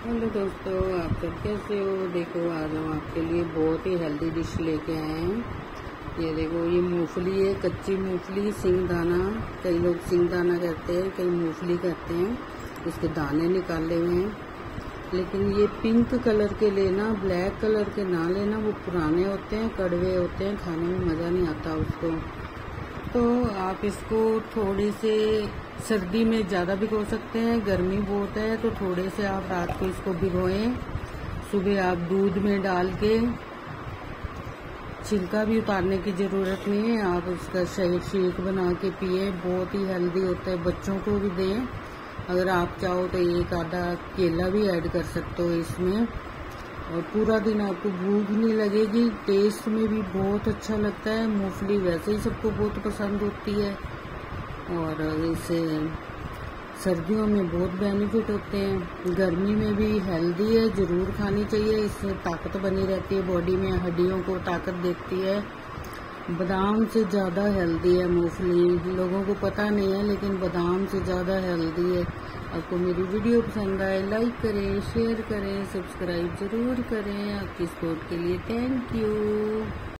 Hello दोस्तों, आप सब कैसे हो। देखो, आज हम आपके लिए बहुत ही हेल्दी डिश लेके आए हैं। ये देखो, ये मूंगफली है, कच्ची मूंगफली, सिंगदाना। कई लोग सिंगदाना कहते हैं, कई मूंगफली कहते हैं। इसके दाने निकाले हुए हैं, लेकिन ये पिंक कलर के लेना, ब्लैक कलर के ना लेना। वो पुराने होते हैं, कड़वे होते हैं, खाने में मज़ा नहीं आता उसको। तो आप इसको थोड़े से सर्दी में ज़्यादा भिगो सकते हैं, गर्मी बहुत है तो थोड़े से आप रात को इसको भिगोएं। सुबह आप दूध में डाल के, छिलका भी उतारने की ज़रूरत नहीं है, आप उसका शेक बना के पिए। बहुत ही हेल्दी होता है, बच्चों को भी दें। अगर आप चाहो तो एक आधा केला भी ऐड कर सकते हो इसमें, और पूरा दिन आपको भूख नहीं लगेगी। टेस्ट में भी बहुत अच्छा लगता है। मूंगफली वैसे ही सबको बहुत पसंद होती है, और इसे सर्दियों में बहुत बेनिफिट होते हैं। गर्मी में भी हेल्दी है, ज़रूर खानी चाहिए। इससे ताकत बनी रहती है बॉडी में, हड्डियों को ताकत देती है। बादाम से ज़्यादा हेल्दी है मूंगफली, लोगों को पता नहीं है, लेकिन बादाम से ज़्यादा हेल्दी है। आपको मेरी वीडियो पसंद आए, लाइक करें, शेयर करें, सब्सक्राइब ज़रूर करें। आपकी सपोर्ट के लिए थैंक यू।